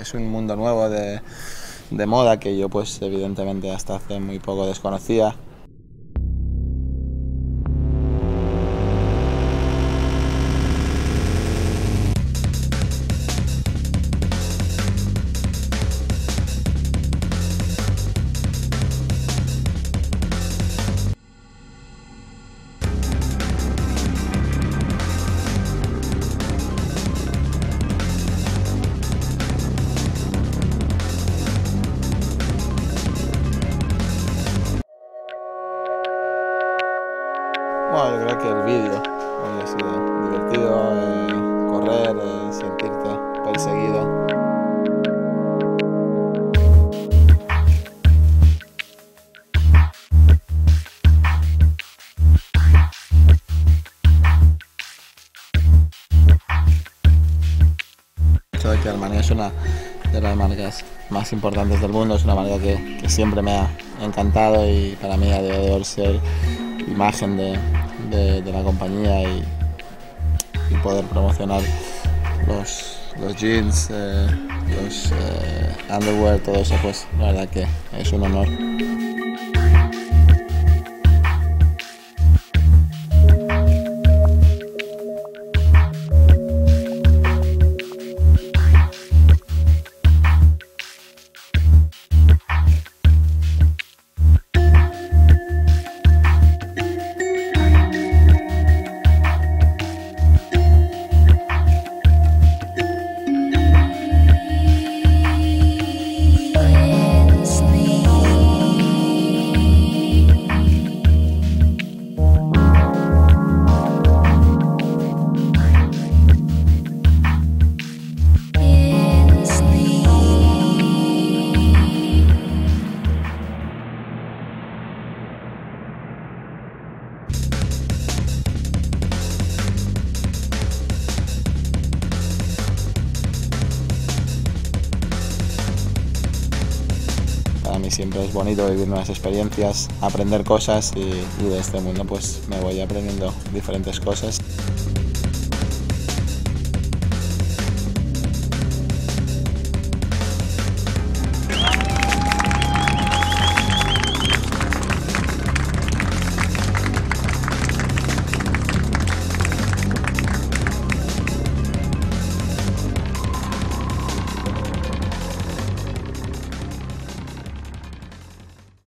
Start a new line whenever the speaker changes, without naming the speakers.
es un mundo nuevo de moda que yo pues evidentemente hasta hace muy poco desconocía. Bueno, yo creo que el vídeo ha sido divertido, correr, sentirte perseguido. Eso de que Armani es una de las marcas más importantes del mundo, es una marca que siempre me ha encantado y para mí a día de hoy ser imagen de la compañía y poder promocionar los jeans, los underwear, todo eso, pues la verdad que es un honor. Para mí siempre es bonito vivir nuevas experiencias, aprender cosas y de este mundo pues me voy aprendiendo diferentes cosas.